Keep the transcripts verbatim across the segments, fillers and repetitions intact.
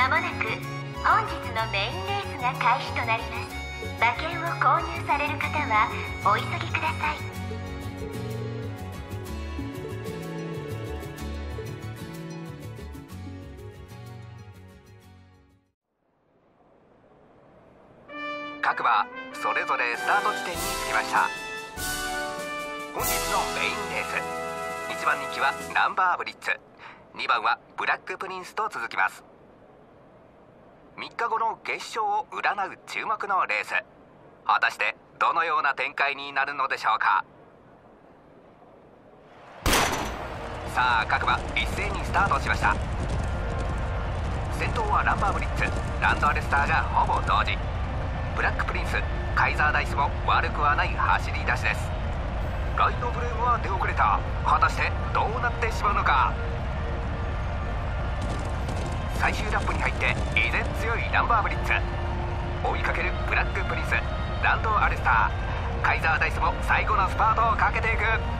まもなく本日のメインレースが開始となります。馬券を購入される方はお急ぎください。 各馬それぞれスタート地点に着きました。本日のメインレース、いちばん人気はナンバーブリッツ、にばんはブラックプリンスと続きます。みっかごの決勝を占う注目のレース、果たしてどのような展開になるのでしょうか。さあ各馬一斉にスタートしました。先頭はナンバーブリッツ、ランドアレスターがほぼ同時。ブラックプリンス、カイザーダイスも悪くはない走り出しです。ライノブレームは出遅れた。果たしてどうなってしまうのか。最終ラップに入って依然強いナンバーブリッツ、追いかけるブラックプリンス、ランドアレスター、カイザーダイスも最後のスパートをかけていく。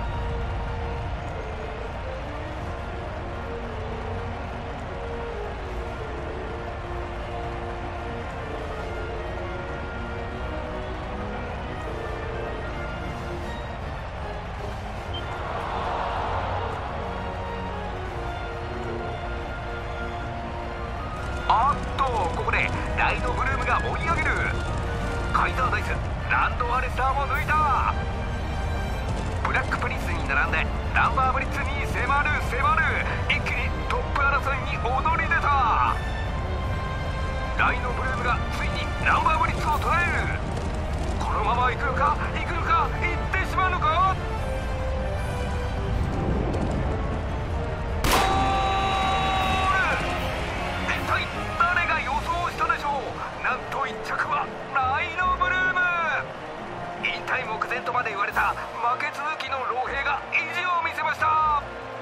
あっとここでライノブルームが追い上げる。カイザーダイス、ランドアレスターも抜いた。ブラックプリンスに並んでナンバーブリッツに迫る迫る。一気にトップ争いに躍り出た。ライノブルームがついにナンバーブリッツを捉える。このまま行くのか行くのか、行ってしまうのか。誰が予想したでしょう。なんといっちゃくはライノブルーム。引退目前とまで言われた負け続きの老兵が意地を見せました。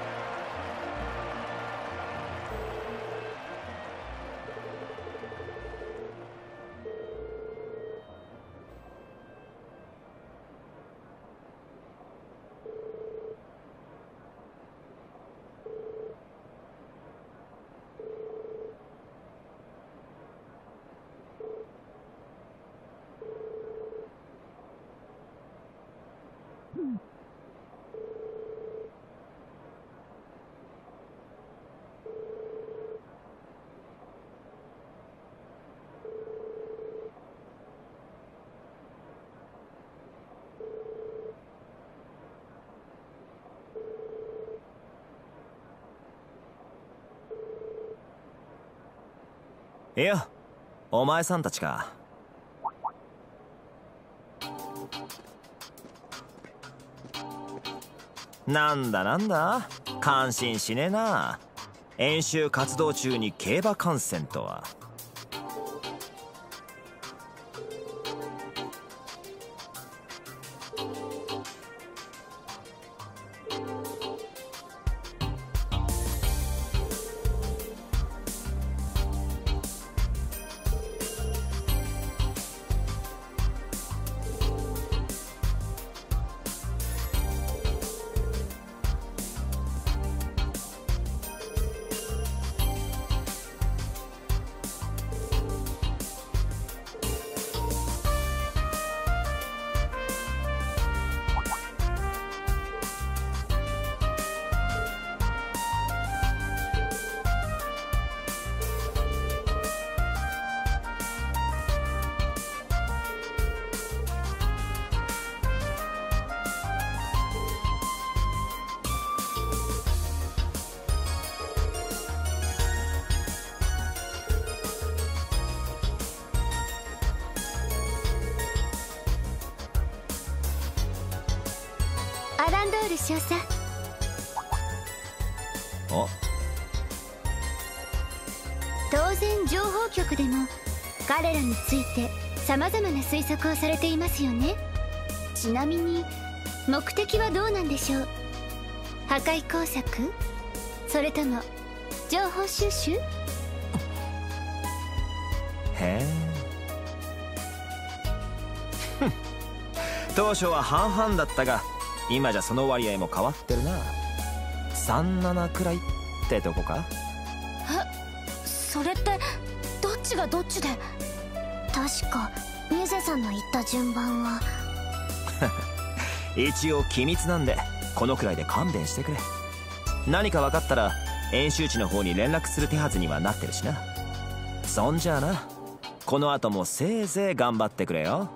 いや、お前さんたちか。なんだなんだ、感心しねえな。演習活動中に競馬観戦とは。 アランドール少佐。 お当然情報局でも彼らについて様々な推測をされていますよね。ちなみに目的はどうなんでしょう。破壊工作、それとも情報収集。 へえ当初は半々だったが今じゃその割合も変わってるな。さんななくらいってとこか。 あ、 それってどっちがどっちで。 確かミュゼさんの言った順番は一応機密なんでこのくらいで勘弁してくれ。何か分かったら演習地の方に連絡する手はずにはなってるしな。そんじゃあな、この後もせいぜい頑張ってくれよ。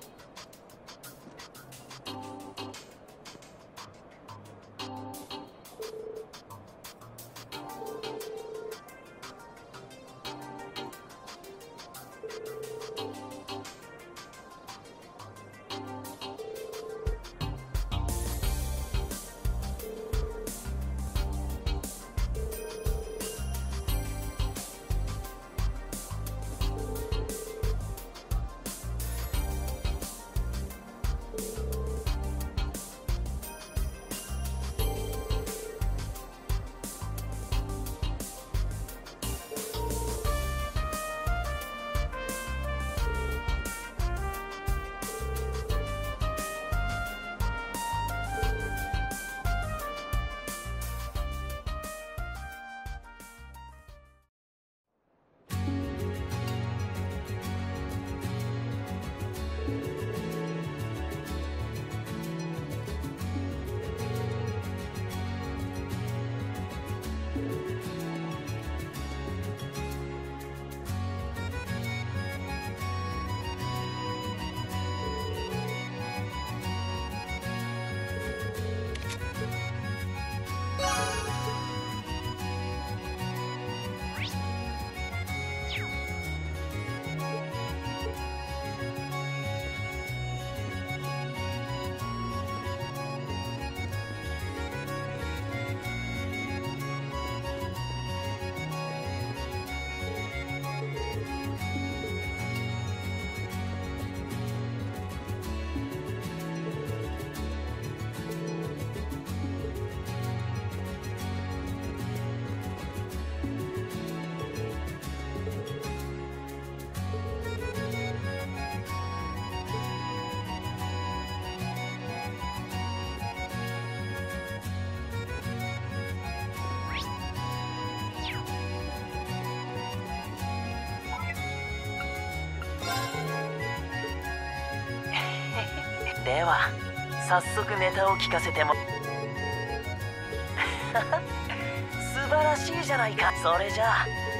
では早速ネタを聞かせても素晴らしいじゃないか。それじゃあ